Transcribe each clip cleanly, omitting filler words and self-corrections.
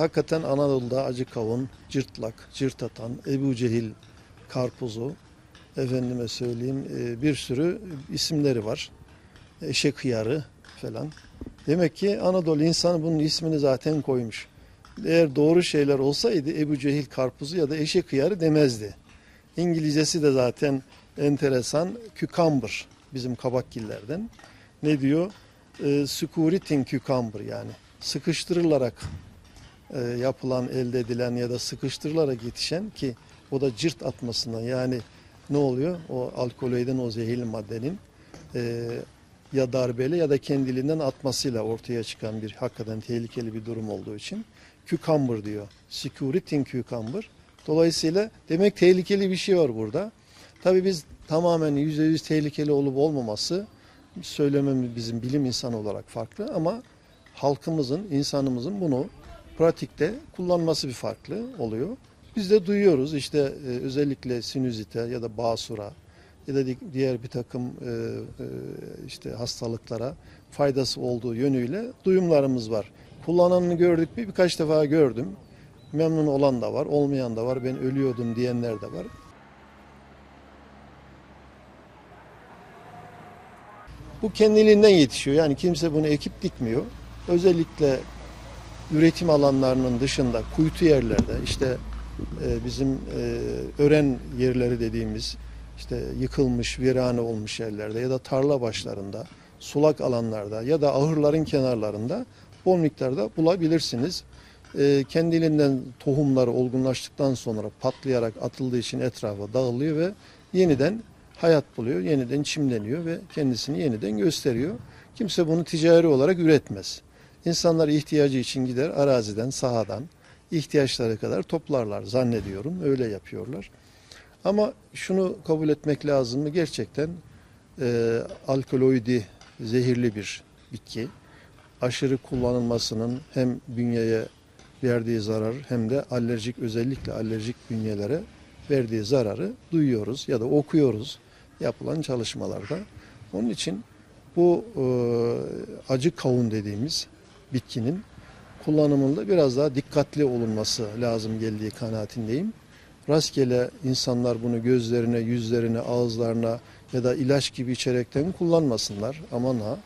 hakikaten Anadolu'da acı kavun, cırtlak, cırt atan, Ebu Cehil karpuzu, efendime söyleyeyim bir sürü isimleri var. Eşek hıyarı falan. Demek ki Anadolu insanı bunun ismini zaten koymuş. Eğer doğru şeyler olsaydı Ebu Cehil karpuzu ya da eşek hıyarı demezdi. İngilizcesi de zaten enteresan. Cucumber bizim kabakgillerden. Ne diyor? Securitin cucumber yani sıkıştırılarak yapılan, elde edilen ya da sıkıştırılarak yetişen ki o da cırt atmasından yani ne oluyor? O alkaloidin, o zehirli maddenin ya darbeli ya da kendiliğinden atmasıyla ortaya çıkan bir hakikaten tehlikeli bir durum olduğu için cucumber diyor. Securitin cucumber. Dolayısıyla demek tehlikeli bir şey var burada. Tabii biz tamamen %100 tehlikeli olup olmaması söylememiz bizim bilim insanı olarak farklı ama halkımızın, insanımızın bunu pratikte kullanması bir farklı oluyor. Biz de duyuyoruz işte özellikle sinüzite ya da basura ya da diğer bir takım işte hastalıklara faydası olduğu yönüyle duyumlarımız var. Kullananını gördük mü? Birkaç defa gördüm. Memnun olan da var, olmayan da var. Ben ölüyordum diyenler de var. Bu kendiliğinden yetişiyor. Yani kimse bunu ekip dikmiyor. Özellikle üretim alanlarının dışında kuytu yerlerde işte bizim ören yerleri dediğimiz işte yıkılmış, virane olmuş yerlerde ya da tarla başlarında, sulak alanlarda ya da ahırların kenarlarında bol miktarda bulabilirsiniz. Kendiliğinden tohumları olgunlaştıktan sonra patlayarak atıldığı için etrafa dağılıyor ve yeniden hayat buluyor, yeniden çimleniyor ve kendisini yeniden gösteriyor. Kimse bunu ticari olarak üretmez. İnsanlar ihtiyacı için gider araziden, sahadan ihtiyaçları kadar toplarlar zannediyorum. Öyle yapıyorlar. Ama şunu kabul etmek lazım mı? Gerçekten alkaloidi zehirli bir bitki. Aşırı kullanılmasının hem bünyeye verdiği zarar hem de alerjik özellikle alerjik bünyelere verdiği zararı duyuyoruz ya da okuyoruz yapılan çalışmalarda. Onun için bu acı kavun dediğimiz bitkinin kullanımında biraz daha dikkatli olunması lazım geldiği kanaatindeyim. Rastgele insanlar bunu gözlerine, yüzlerine, ağızlarına ya da ilaç gibi içerekten kullanmasınlar. Aman ha,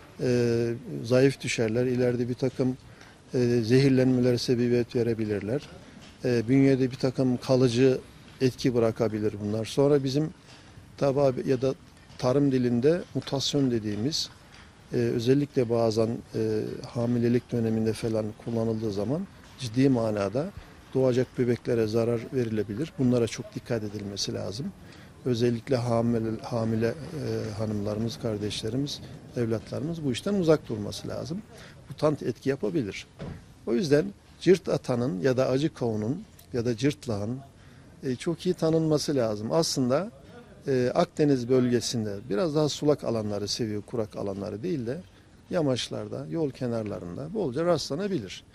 zayıf düşerler. İleride bir takım zehirlenmelere sebebiyet verebilirler. Bünyede bir takım kalıcı etki bırakabilir bunlar. Sonra bizim tabi ya da tarım dilinde mutasyon dediğimiz özellikle bazen hamilelik döneminde falan kullanıldığı zaman ciddi manada doğacak bebeklere zarar verilebilir. Bunlara çok dikkat edilmesi lazım. Özellikle hamile hanımlarımız, kardeşlerimiz, evlatlarımız bu işten uzak durması lazım. Mutant etki yapabilir. O yüzden cırt atanın ya da acı kavunun ya da cırtlağın çok iyi tanınması lazım. Aslında Akdeniz bölgesinde biraz daha sulak alanları seviyor, kurak alanları değil de yamaçlarda, yol kenarlarında bolca rastlanabilir.